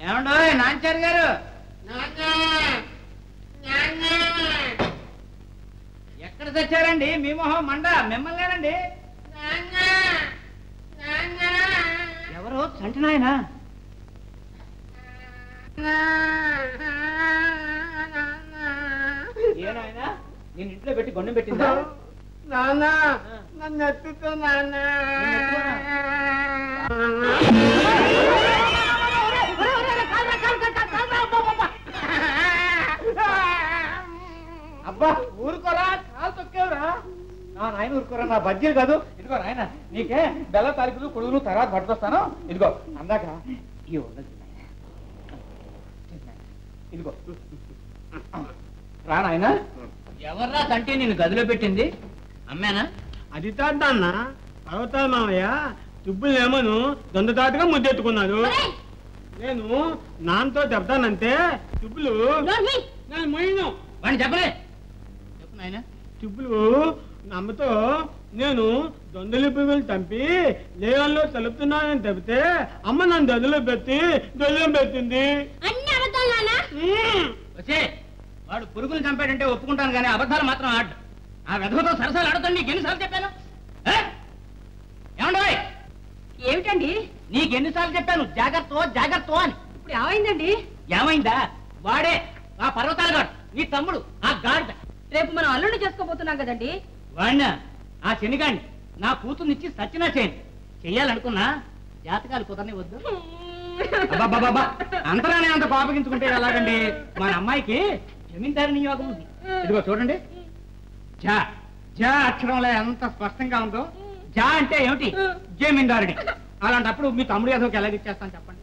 ఏమండో నాంచారు గారు, ఎక్కడ తెచ్చారండి? మీ మొహం మండ, మిమ్మల్నేనండి. ఎవరు? చంటి నాయన? ఏనాయనా నేను ఇంట్లో పెట్టి గొండం పెట్టిందా? నాన్న నన్ను ఎత్తుతో నాన్న. అబ్బా ఊరుకోరా, కాలు తొక్కేవరా నా నాయన, ఊరుకోరా. నా బజ్జీలు కాదు. ఇదిగో నాయన, నీకే బెల్ల తారీఖులు కొడుగులు తర్వాత పట్టుకొస్తాను. ఇదిగో అందాక ఈ ఉన్నది ఇదిగో రా నాయన. ఎవర్రా కంటే నేను గదిలో పెట్టింది? అమ్మేనా? అది తాత పర్వతాలు మామయ్య తుబ్బులు ఏమను దొందతాటుగా ముద్దెత్తుకున్నారు. నేను నాన్నతో చెప్తానంటే తుబ్బులు నేను మొయ్యను. వాడిని చెప్పలే. చెప్పు నాయన. తుబ్బులు అమ్మతో నేను దొందలి పువ్వులు చంపి లేవల్లో తలుపుతున్నానని చెబితే అమ్మ నన్ను దొందలో పెట్టి దొల్లం పెట్టింది. వచ్చే వాడు పురుగులు చంపాడంటే ఒప్పుకుంటాను కానీ అబద్ధాలు మాత్రం ఆడు. ఆ వెధవతో సరసాలు ఆడుతాను. నీకు ఎన్నిసార్లు చెప్పాను? ఏమండో ఏమిటండి? నీకెన్నిసార్లు చెప్పాను జాగ్రత్త జాగ్రత్త అని. ఇప్పుడు ఏమైందండి? ఏమైందా? వాడే ఆ పర్వతాల గాడు, నీ తమ్ముడు ఆ గాడిద. రేపు మనం అల్లుడిని చేసుకోబోతున్నాం కదండి. వాడినా ఆ శనిగాడిని నా కూతుర్నిచ్చి సచ్చినా చేయను. చెయ్యాలనుకున్నా జాతకాలు కుదరని వద్దు. అబ్బాబాబా అంతరానే అంత కోపగించుకుంటే ఎలాగండి? మన అమ్మాయికి జమీందారు నియోగం ఉంది. ఇదిగో చూడండి, జా జా అక్షరంలో ఎంత స్పష్టంగా ఉందో. జా అంటే ఏమిటి? జమీందారుని. అలాంటప్పుడు మీ తమ్ముడు ఏదోకి ఎలాగిచ్చేస్తాను చెప్పండి.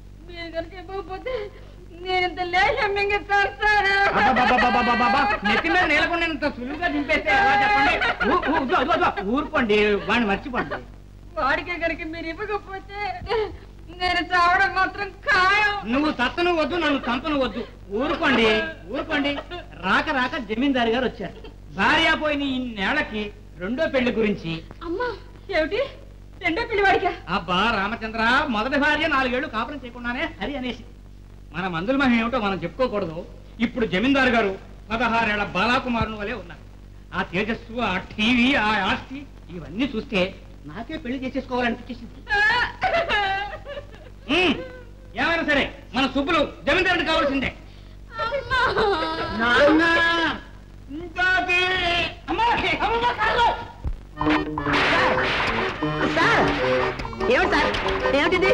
నెత్తి మీద నీలకుండా సులువుగా దింపేస్తే ఎలా చెప్పండి? ఊరుకోండి, వాడిని మర్చిపోండి. వాడికే కనుక మీరు ఇవ్వకపోతే నేను చావడం మాత్రం ఖాయం. నువ్వు తత్తను వద్దు, నన్ను చంపను వద్దు. ఊరుకోండి ఊరుకోండి. రాక రాక జమీందారు గారు వచ్చారు. భార్య పోయిన ఈ నేలకి రెండో పెళ్లి గురించి. అమ్మా ఏమిటి రెండో పెళ్లి వాడికా? అబ్బా రామచంద్ర, మొదటి భార్య 4 ఏళ్లు కాపురం చేయకుండానే హరి అనేసి. మన మందుల మహిమ ఏమిటో మనం చెప్పుకోకూడదు. ఇప్పుడు జమీందారు గారు 16 ఏళ్ల బాలాకుమారుని వలె ఉన్నారు. ఆ తేజస్సు, ఆ టీవీ, ఆ ఆస్తి ఇవన్నీ చూస్తే నాకే పెళ్లి చేసేసుకోవాలనిపించేసింది. ఏమైనా సరే మన సుబ్బులు జమీందారుని కావాల్సిందే. ఏమిటి సార్? ఏమిటిది?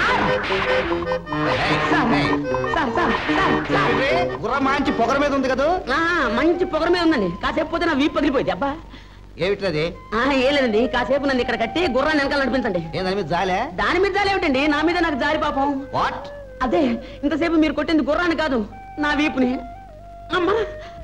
గుర్ర మంచి పొగర మీద ఉంది కదా? మంచి పొగర మీద ఉందండి. కాసేపు పోతే నా వీపు పగిలిపోయింది. అబ్బా ఏమిటది? ఏం లేదండి, కాసేపు నన్ను ఇక్కడ కట్టి గుర్రాన్ని వెనకాల నడిపించండి. దాని మీద జాలే? దాని మీద జాలి ఏమిటండి? నా మీద నాకు జాలి పాపం. వాట్? అదే ఇంతసేపు మీరు కొట్టింది గుర్రాన్ని కాదు, నా వీపుని. అమ్మా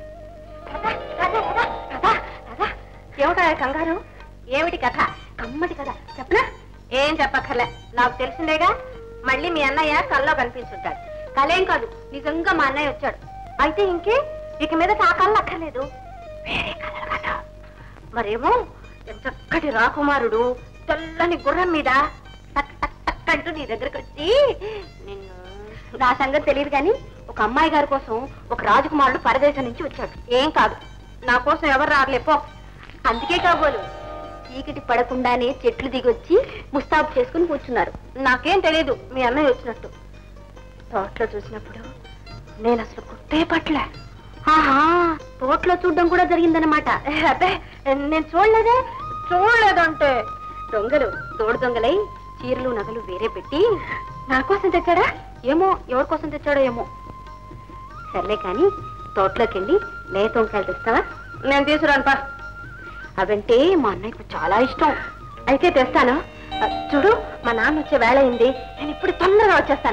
ఏమిటా కంగారు? ఏమిటి కథ? కమ్మటి కథ చెప్పనా? ఏం చెప్పక్కర్లే, నాకు తెలిసిందేగా. మళ్ళీ మీ అన్నయ్య కల్లో కనిపించుంటాడు. కలేం కాదు, నిజంగా మా అన్నయ్య వచ్చాడు. అయితే ఇంకే ఇక మీద ఆ కళ్ళు అక్కర్లేదు, వేరే కథలు కదా. మరేమో చక్కటి రాకుమారుడు తెల్లని గుర్రం మీద టక్ టక్ టక్ అంటూ నీ దగ్గరకు వచ్చి నిన్ను. నా సంగతి తెలియదు కానీ ఒక అమ్మాయి గారి కోసం ఒక రాజకుమారుడు పరదేశం నుంచి వచ్చాడు. ఏం కాదు, నా కోసం ఎవరు రారులేపో. అందుకే కాబోలు చీకటి పడకుండానే చెట్లు దిగొచ్చి ముస్తాబు చేసుకుని కూర్చున్నారు. నాకేం తెలియదు మీ అన్నయ్య వచ్చినట్టు. తోటలో చూసినప్పుడు నేను అసలు గుర్తే పట్లే. ఆహా, తోటలో చూడడం కూడా జరిగిందనమాట. అదే నేను చూడలేదంటే దొంగలు తోడు దొంగలై చీరలు నగలు వేరే పెట్టి నా కోసం తెచ్చాడా ఏమో, ఎవరి కోసం తెచ్చాడో ఏమో. సర్లే కానీ తోటలోకి వెళ్ళి లేత వంకాయలు తెస్తావా? నేను తీసుకురానుపా. అవంటే మా అన్నయ్యకు చాలా ఇష్టం. అయితే తెస్తాను. చూడు, మా నాన్న వచ్చే వేళ అయింది. నేను ఇప్పుడు తొందరగా వచ్చేస్తాను.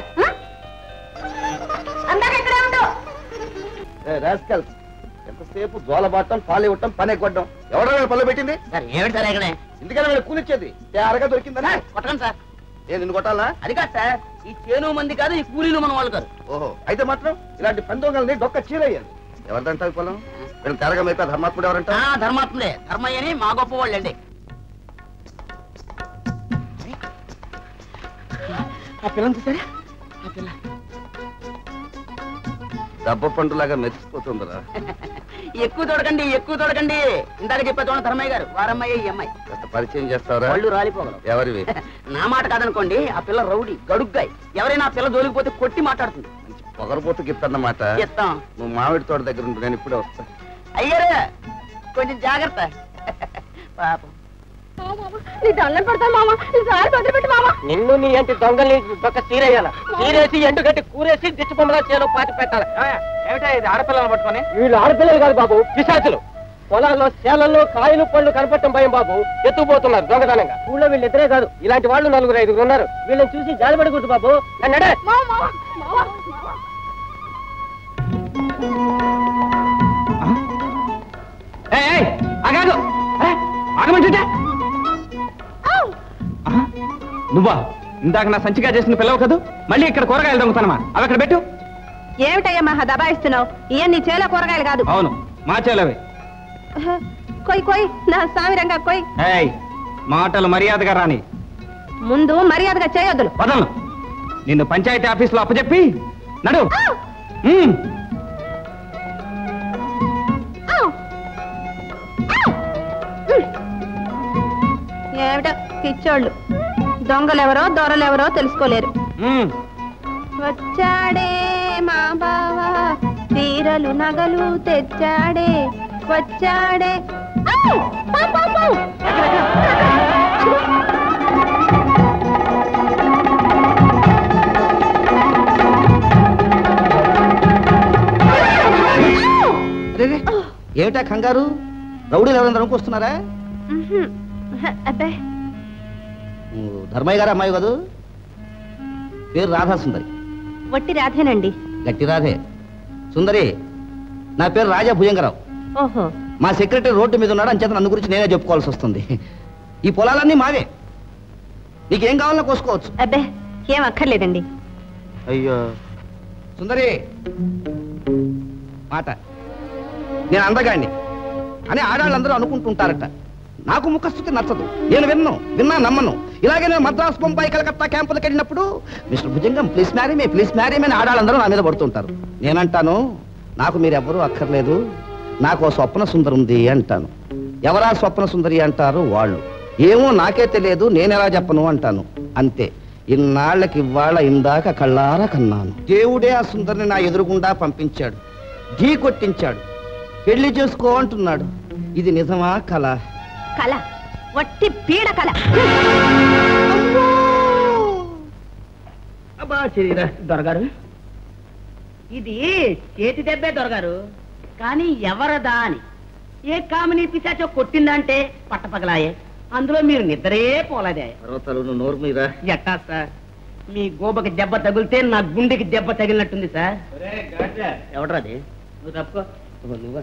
అందరూ ఇక్కడే ఉండు. ఎంతసేపు జోలబాటం, పాలు ఇవ్వటం, పని ఎక్కడం. ఎవరైనా పనులు పెట్టింది? ఏమిటి సార్ ఇక్కడ? ఎందుకని కూలిచ్చేది అరగా దొరికిందా? కొట్టండి సార్. నేను నిన్ను కొట్టాలా? అది కాదు సార్, ఈ చేను మంది కాదు, ఈ కూలీలు మన వాళ్ళు కాదు. ఓహో, అయితే మాత్రం ఇలాంటి పందొంగల్ని డొక్క చీరయ్యాను. ఎవరిదంటావు పొలం? వీళ్ళు తెరగా మైపా ధర్మాత్ముడు ఎవరంట? ధర్మాత్ముడే, ధర్మయ్యని మా గొప్ప వాళ్ళండి. ఆ పిల్లని చూసారా? ఆ పిల్ల దెబ్బ పండులాగా మెరిసిపోతుందిరా. ఎక్కువ తోడకండి. ఇందాక చెప్పే చూడండి ధర్మయ్య గారు, వారమ్మాయి ఈ అమ్మాయి. పరిచయం చేస్తావరా? వాళ్ళు రాలిపోగలరు. ఎవరివి? నా మాట కాదనుకోండి, ఆ పిల్ల రౌడీ గడుగ్గాయి. ఎవరైనా ఆ పిల్ల జోలికిపోతే కొట్టి మాట్లాడుతుంది. పొగరపోతు గిత్తన్నమాట. చెప్తాం. నువ్వు మామిడి తోట దగ్గర ఉంటు, నేను ఇప్పుడే వస్తా. అయ్యారా కొంచెం జాగ్రత్త. పాపం నిన్ను నీ అంటే దొంగల్ని దొక్క చీరేయాల, చీరేసి ఎండు గట్టి కూరేసి దిచ్చు బొమ్మలా చేలో పాతి పెట్టాలి. ఏమిటా ఇది ఆడపిల్లలు పట్టుకొని? వీళ్ళు ఆడపిల్లలు కాదు బాబు, పిశాచులు. పొలాల్లో చేలల్లో కాయలు పళ్ళు కనపడటం భయం బాబు, ఎత్తుకుపోతున్నారు దొంగతనంగా. ఊళ్ళో వీళ్ళిద్దరే కాదు, ఇలాంటి వాళ్ళు 4-5 ఉన్నారు. వీళ్ళని చూసి జాలిపడకూడదు బాబు. నడే ఆగమంటుంటే నువ్వా? ఇందాక నా సంచిగా చేసిన పిల్లవు కదూ, మళ్ళీ ఇక్కడ కూరగాయలు దొంగతనమా? అవి అక్కడ పెట్టు. ఏమిటయ్యా మహా దబాయిస్తున్నావు? ఇవన్నీ నీ చేలో కూరగాయలు కాదు. అవును, మా చేలవే. కొయ్ నా సామిరంగా కొయ్. మాటలు మర్యాదగా రాని. ముందు మర్యాదగా చేయొద్దులు. వదలను. నిన్ను పంచాయతీ ఆఫీసులో అప్పచెప్పి నడు. ఏమిటో పిచ్చోళ్ళు, దొంగలెవరో దొరలెవరో తెలుసుకోలేరు. వచ్చాడే మా బావా, చీరలు నగలు తెచ్చాడే, వచ్చాడే. ఏమిటా కంగారు? రౌడీలు ఎవరైనా వస్తున్నారా? అబ్బే, ధర్మయ్య గారు అమ్మాయి కదూ? పేరు రాధా సుందరి. వట్టి రాధేనండి. గట్టి రాధే. సుందరి, నా పేరు రాజా భుజంగరావు. ఓహో, మా సెక్రటరీ రోడ్డు మీద ఉన్నాడు, అంచేత నన్ను గురించి నేనే చెప్పుకోవాల్సి వస్తుంది. ఈ పొలాలన్నీ మావే, నీకేం కావాలన్నా కోసుకోవచ్చు. అబ్బే, ఏం అక్కర్లేదండి. అయ్యో సుందరి, మాట నేను అందగాడిని అని ఆడాళ్ళందరూ అనుకుంటుంటారట. నాకు ముఖస్థుతి నచ్చదు, నేను విన్నా నమ్మను. ఇలాగే నేను మద్రాసు, బొంబాయి, కలకత్తా క్యాంపులకు వెళ్ళినప్పుడు mister Bhujangam please marry me అని ఆడాళ్ళందరూ నా మీద పడుతుంటారు. నేనంటాను, నాకు మీరెవ్వరూ అక్కర్లేదు, నాకు ఓ స్వప్న సుందరి ఉంది అంటాను. ఎవరా స్వప్న సుందరి అంటారు వాళ్ళు. ఏమో నాకే తెలియదు, నేనెలా చెప్పను అంటాను. అంతే. ఇన్నాళ్ళకి ఇవాళ ఇందాక కళ్ళారా కన్నాను. దేవుడే ఆ సుందరిని నా ఎదురుగుండా పంపించాడు, ఢీ కొట్టించాడు, పెళ్లి చేసుకో అంటున్నాడు. ఇది నిజమా కళ? కళ, వట్టి పీడ కళ. అబ్బా శరీరా దొరగారు, ఇది చేతి దెబ్బే దొరగారు. కానీ ఎవరదా అని ఏ కామిని పిశాచో కొట్టిందంటే పట్టపగలాయే. అందులో మీరు నిద్రే పోలేదే. నోరు మీద ఎట్టా సార్, మీ గోబకి దెబ్బ తగిలితే నా గుండెకి దెబ్బ తగిలినట్టుంది సార్. ఎవడరాది? నువ్వు తప్పుకో. నువ్వా?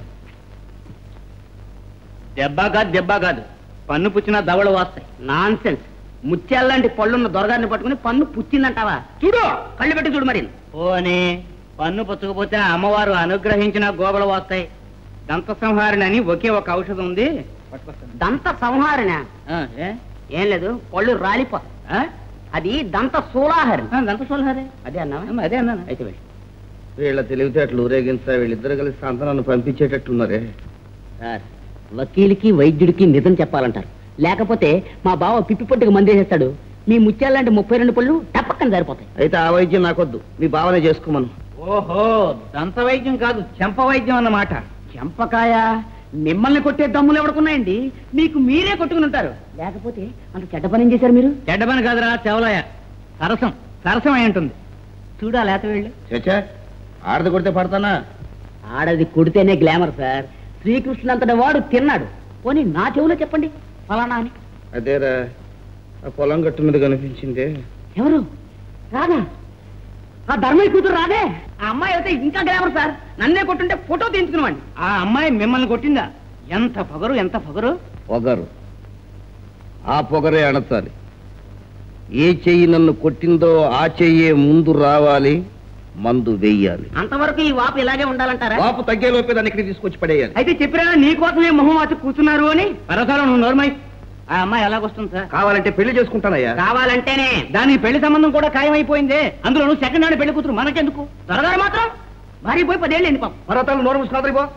దెబ్బ కాదు, పన్ను పుచ్చినా దవడ వస్తాయి. Non sense. ముత్యాలంటి పళ్ళున్న దొరగారిని పట్టుకుని పన్ను పుచ్చిందంటావా? చూడు, కళ్ళు పెట్టి చూడు. మరి పోనీ పన్ను పుచ్చకపోతే అమ్మవారు అనుగ్రహించిన గోబలు వస్తాయి. దంత సంహారిణి అని ఒకే ఒక ఔషధం ఉంది. దంత సంహారిణ? ఏం లేదు, పళ్ళు రాలిపోతాయి. అది దంత సూలాహరి. దంత సూలాహరి అదే అన్నా? అదే అన్నా. అయితే వీళ్ళ తెలివితేటలు ఊరేగించా, వీళ్ళిద్దరు కలిసి సంతానాన్ని పంపించేటట్టున్నారే. సార్, వకీలుకి వైద్యుడికి నిజం చెప్పాలంటారు, లేకపోతే మా బావ పిప్పి పొట్టుకు మందేసేస్తాడు. మీ ముత్యాలంటే 32 పళ్ళు టపక్కన సరిపోతాయి. అయితే ఆ వైద్యం నాకొద్దు, మీ భావన చేసుకోమను. ఓహో, దంత వైద్యం కాదు, చెంప వైద్యం అన్నమాట. చెంపకాయ? మిమ్మల్ని కొట్టే దమ్ములు ఎవడుకున్నాయండి? మీకు మీరే కొట్టుకుని ఉంటారు. లేకపోతే అంత చెడ్డ పని ఏం చేశారు మీరు? చెడ్డ పని కాదురా చెవలయ్య, సరసం అయి ఉంటుంది. చూడా లేత వీళ్ళు. చచ్చా, ఆడది కొడితే పడతానా? ఆడది కొడితేనే గ్లామర్ సార్. శ్రీకృష్ణునంతటి వాడు తిన్నాడు. పోనీ నా చెవులో చెప్పండి ఫలానా అని. అదేరా, ఆ పొలం గట్టు మీద కనిపించిందే. ఎవరు? రాదా? ఆ ధర్మయ్య కూతురు రాదే? ఆ అమ్మాయి అయితే ఇంకా గ్లామర్ సార్. నన్నే కొట్టుంటే ఫోటో తీయించుకున్నామండి. ఆ అమ్మాయి మిమ్మల్ని కొట్టిందా? ఎంత పొగరు, ఎంత పొగరు! పొగరు, ఆ పొగరే అణచాలి. ఏ చెయ్యి నన్ను కొట్టిందో ఆ చెయ్యే ముందు రావాలి, మందు వెయ్యాలి. అంతవరకు ఈ వాపు ఇలాగే ఉండాలంటారా? వాపు తగ్గేలోపే దాన్ని ఇక్కడికి తీసుకొచ్చి పడేయాలి. అయితే చెప్పిరా నీకోసమే మొహం వచ్చి కూర్చున్నారు అని. పరసారం నువ్వు నోర్మై. ఆ అమ్మాయి ఎలాగొస్తుంది సార్? కావాలంటే పెళ్లి చేసుకుంటానయ్యా. కావాలంటేనే? దానికి పెళ్లి సంబంధం కూడా ఖాయమైపోయిందే. అందులో నువ్వు సెకండ్ హ్యాండ్ పెళ్లి కూతురు, మనకెందుకు? త్వరగా మాత్రం భార్య పోయి 10 ఏళ్ళు అయింది పాపం. మరతాలు నోరు మూసుకున్నాడు పో.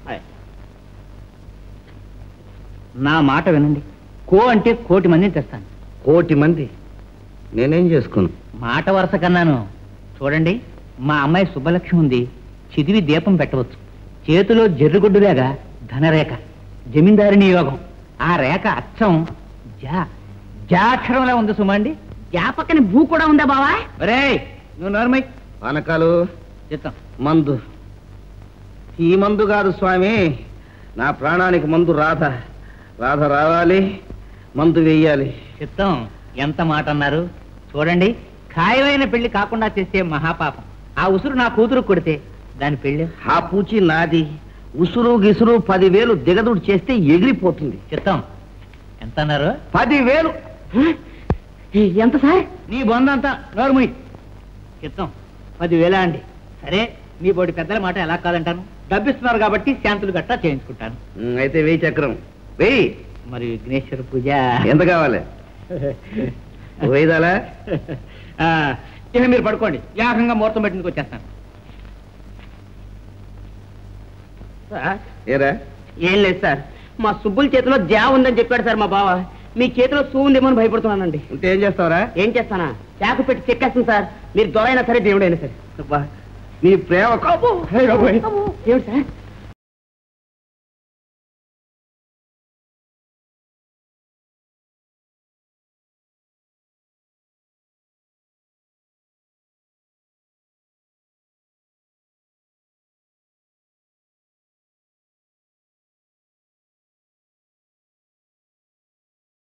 నా మాట వినండి. కో అంటే 1 కోటి మందిని తెస్తాను. 1 కోటి మంది నేనేం చేసుకోను. మాట వరుస కన్నాను. చూడండి, మా అమ్మాయి శుభలక్ష్మి ఉంది. చిదివి దీపం పెట్టవచ్చు. చేతిలో జర్రుగుడ్డులాగా ధనరేఖ, జమీందారిని యోగం. ఆ రేఖ అచ్చం జాక్షరంలా ఉంది సుమండి. జా పక్కన భూ కూడా ఉందా బావా? ఒరే నువ్వు నోర్మై. పానకాలు చిత్తం మందు. ఈ మందు కాదు స్వామి, నా ప్రాణానికి మందు రాధ. రాధ రావాలి, మందు వెయ్యాలి. చిత్తం. ఎంత మాట అన్నారు. చూడండి, ఖాయమైన పెళ్లి కాకుండా చేసే మహాపాపం. ఆ ఉసురు నా కూతురు కొడితే దాని పెళ్లి. ఆ పూచి నాది. ఉసురు గిసురు 10,000 దిగదుడు చేస్తే ఎగిరిపోతుంది. చిత్తం. ఎంత అన్నారు? 10,000. ఎంత సార్? నీ బంధంతా నోరుముయ్. చిత్తం. 10,000 అండి. సరే, మీ బోడి పెద్దల మాట ఎలా కాదంటాను. డబ్బిస్తున్నారు కాబట్టి శాంతులు గట్టా చేయించుకుంటాను. అయితే 1000 చక్రం వెయ్యి. మరి విఘ్నేశ్వర పూజ ఎంత కావాలి? 5,000. ఇక మీరు పడుకోండి. ఏకంగా ముహూర్తం పెట్టిందుకు వచ్చేస్తాను. ఏరా? ఏం లేదు సార్, మా సుబ్బుల చేతిలో జా ఉందని చెప్పాడు సార్ మా బావ. మీ చేతిలో సూ ఉందేమో అని భయపడుతున్నానండి. అంటే ఏం చేస్తావరా? ఏం చేస్తానా? చాకు పెట్టి చెక్కేస్తాను సార్. మీరు దొరైనా సరే దేవుడైనా సరే. నీ ప్రేమ ఏమిటి సార్?